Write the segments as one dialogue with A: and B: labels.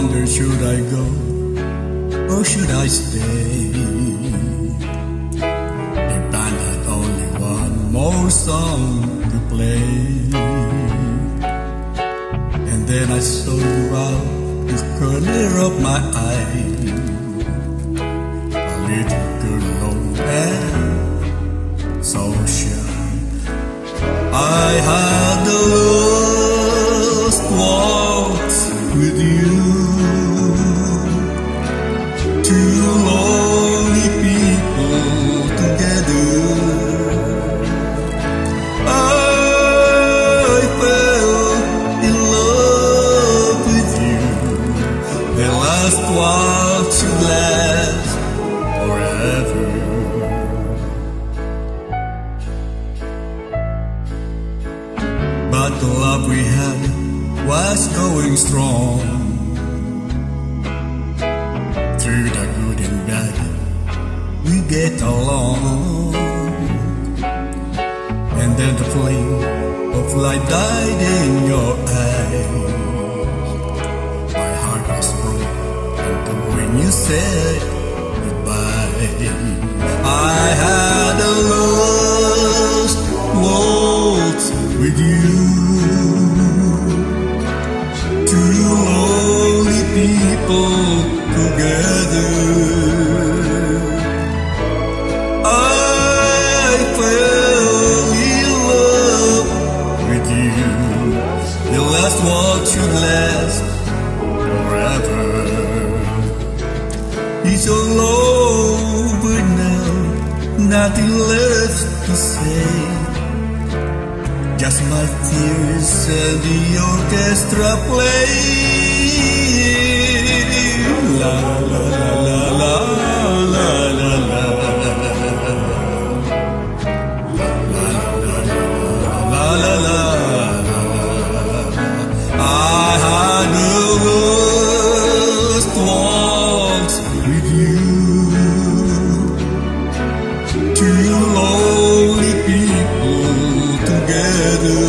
A: wonder, should I go or should I stay? The band had only one more song to play, and then I saw you out the corner of my eye, a little girl alone and so shy. I had the last waltz with you, two lonely people together. I fell in love with you. The last waltz should last forever. But the love we had was going strong. Through the good and bad, we get along. And then the flame of light died in your eyes. My heart was broken when you said goodbye. I had a lost waltz with you, two lonely people together. I fell in love with you. The last waltz should last forever. It's all over now, nothing left to say. Just my tears and the orchestra play. La la la la la la la la la la. I had the last waltz with you, two lonely people together.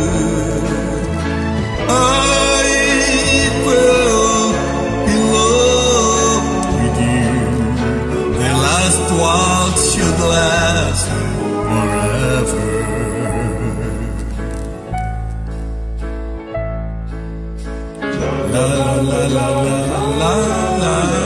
A: I fell in love with you. The last waltz should last forever. La la la la la la la.